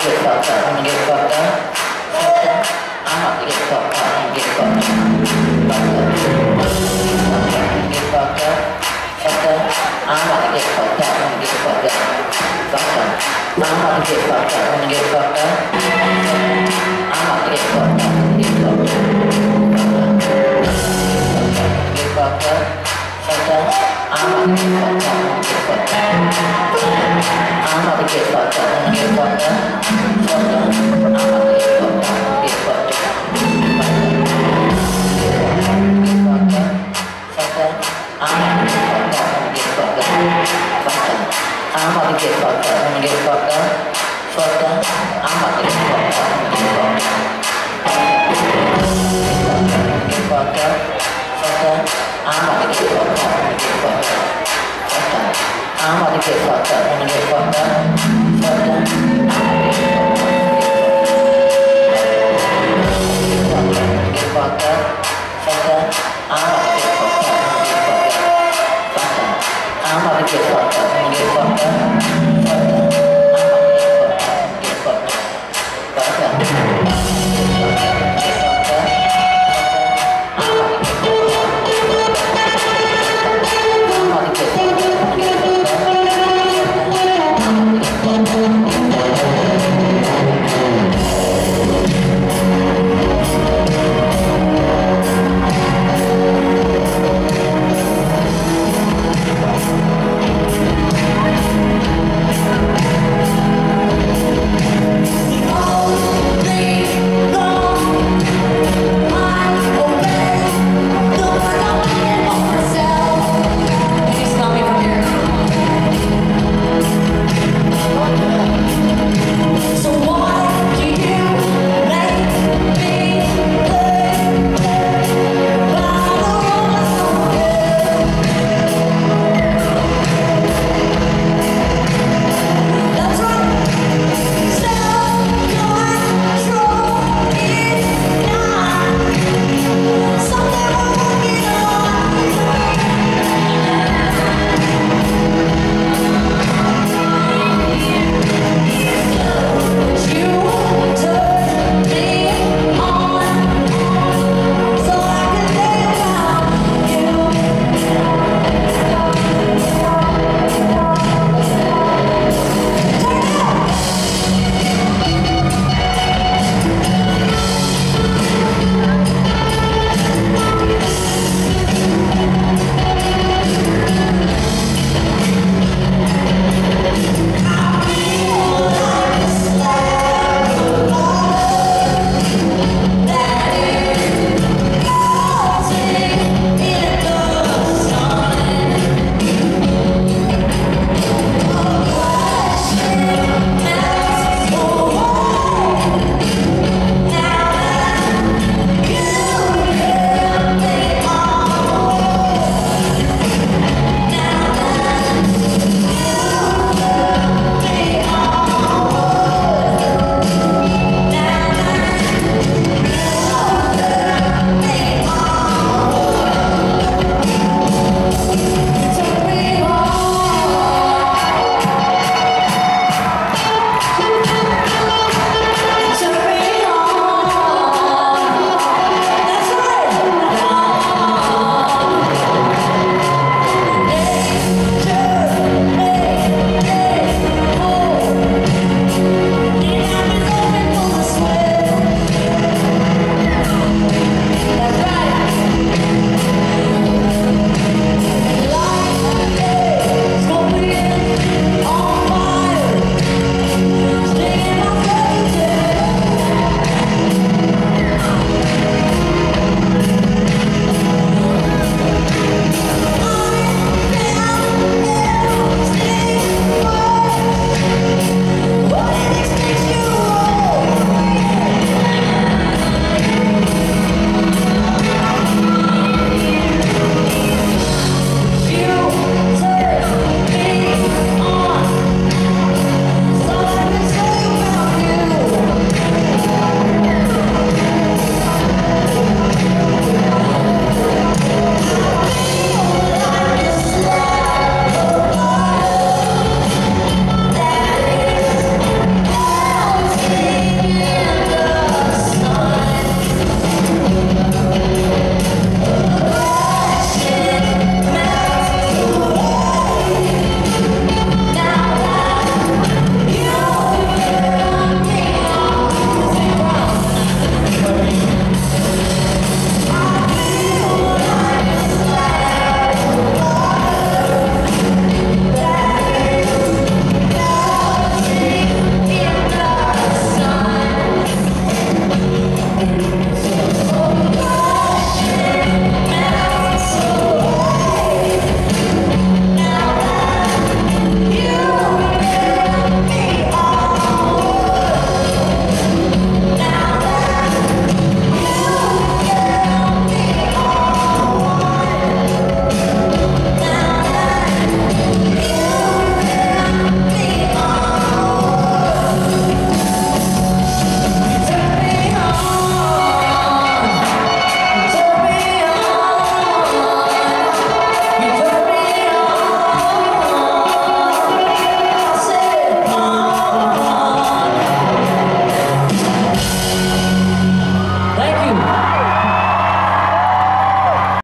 get fucked up, wanna get fucked up. I'm about to get fucked up, wanna get fucked up. Get fucked up, fucked up. I'm about to get fucked up, wanna get fucked up. Fucked up. I'm about to get fucked up, wanna get fucked up. I'm about to get fucked up, wanna get fucked up. Get fucked up, fucked up. I'm about to get fucked up, wanna get fucked up. I'm about to get fucked up, wanna get fucked up. Fucked up. I'm about to get fucked up, wanna get fucked up. Get fucked up, fucked up. I'm about to get fucked up, wanna get fucked up. Fucked up. I'm about to get fucked up, wanna get fucked up. Fucked up. I'm about to get fucked up, wanna get fucked up. Get fucked up, fucked up. I'm about to get fucked up, wanna get fucked up. Fucked up. I'm about to get fucked up, wanna get fucked up. Fucked up.